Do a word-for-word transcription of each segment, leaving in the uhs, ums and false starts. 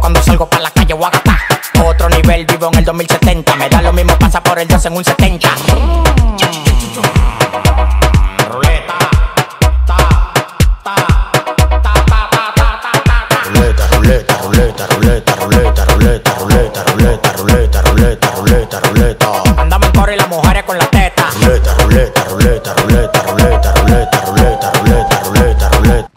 cuando salgo pa' la calle Guacatá. Otro nivel, vivo en el dos mil setenta. Me da lo mismo, pasa por el dos en un setenta. Ruleta, ta, ta, ta, ta, ta, ta, ta, ta. Ruleta, ruleta, ruleta, ruleta, ruleta, ruleta, ruleta, ruleta, ruleta, ruleta, ruleta, ruleta. Andamos en coro y las mujeres con la teta. Ruleta, ruleta, ruleta, ruleta, ruleta, ruleta, ruleta, ruleta, ruleta, ruleta.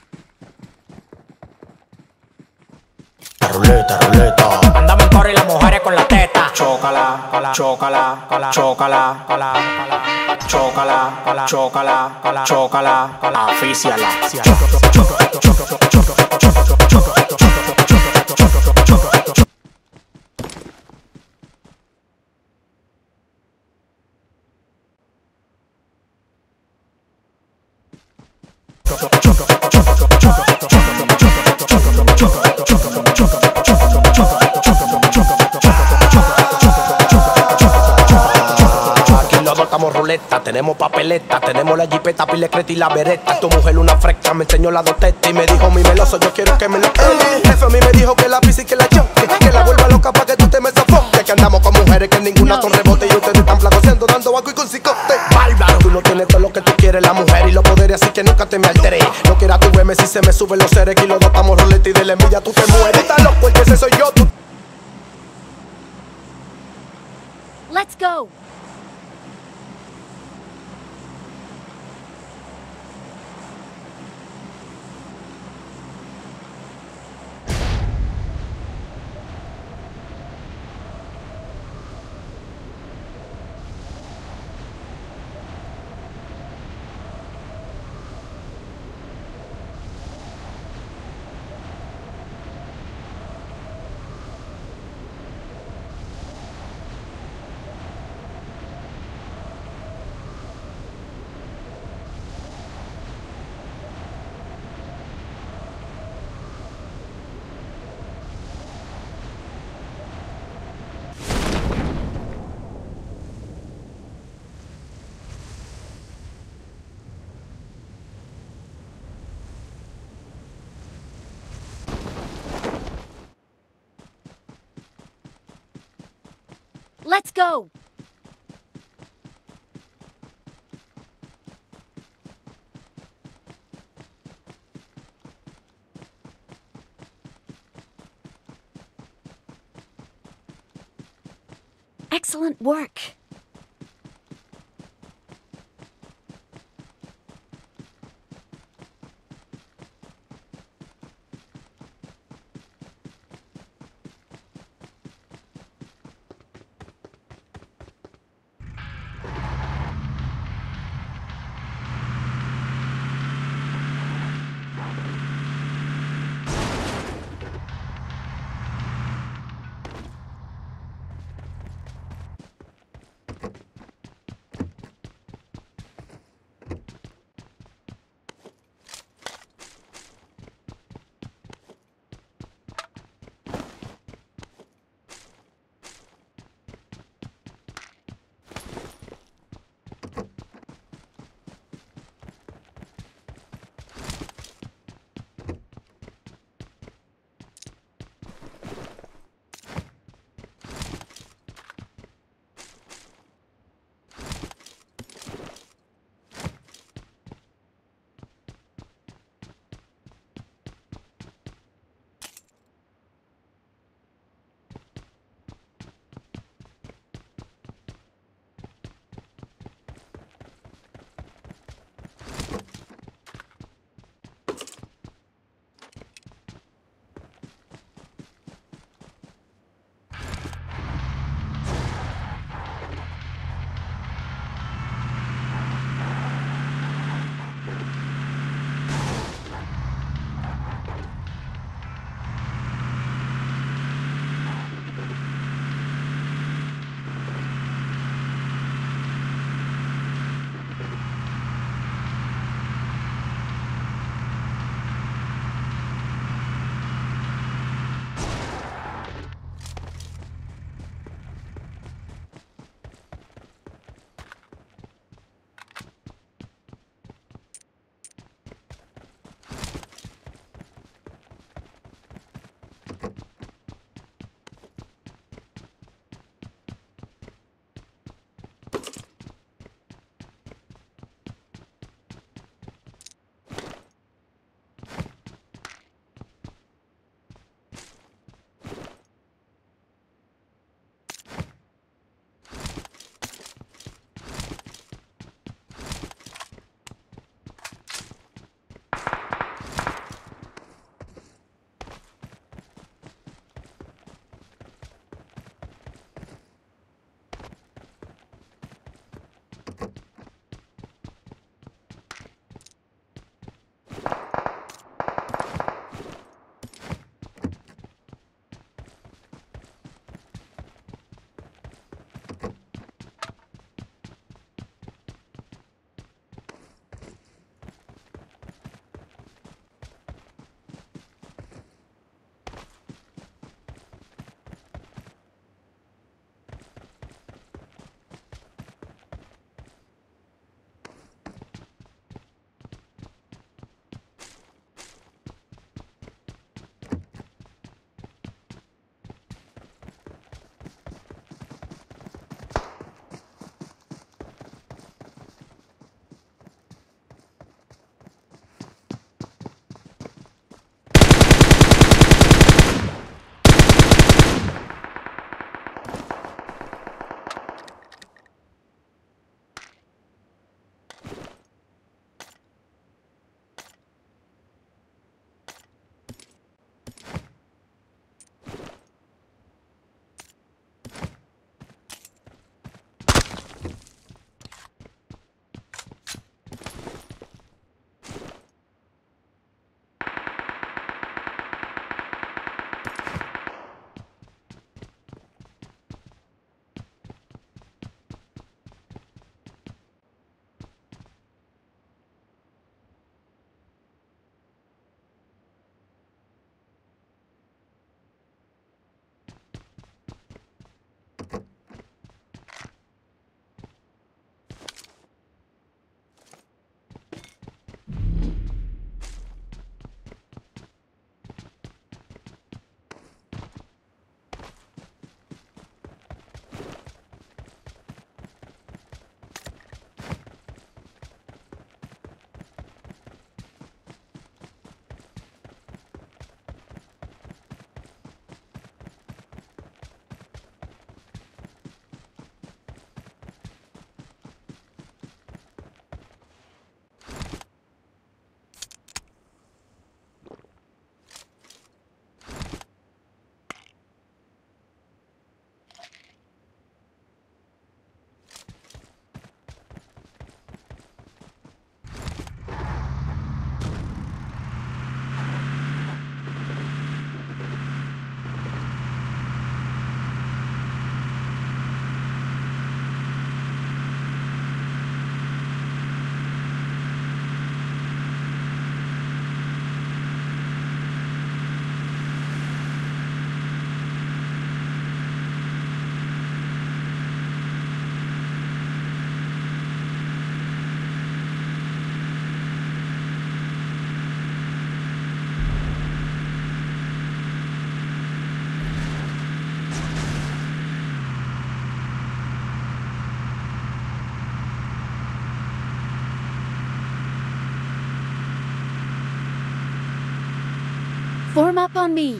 Ruleta, ruleta. Andamos en coro y las mujeres con la teta. Chócala, chócala, chócala, chócala, chócala, chócala, afíciala. Ruleta, tenemos papeleta, tenemos la jipeta, pile creta y la bereta. Tu mujer una fresca, me enseñó la dos tetas y me dijo mi meloso, yo quiero que me lo eh. Jefe a mí me dijo que la pise y que la choque, que la vuelva loca pa' que tú te me sofoques. Que andamos con mujeres que ninguna son rebote y ustedes están flacoseando, dando banco y con cicote. Bárbaro, tú no tienes todo lo que tú quieres, la mujer y los poderes, así que nunca te me alteré. No quieras tu verme si se me suben los seres, y los dos estamos ruleta y de la envidia tú te mueres. Estás loco, el que ese soy yo, tú. Let's go. Let's go! Excellent work. Form up on me.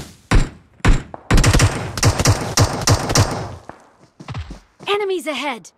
Enemies ahead!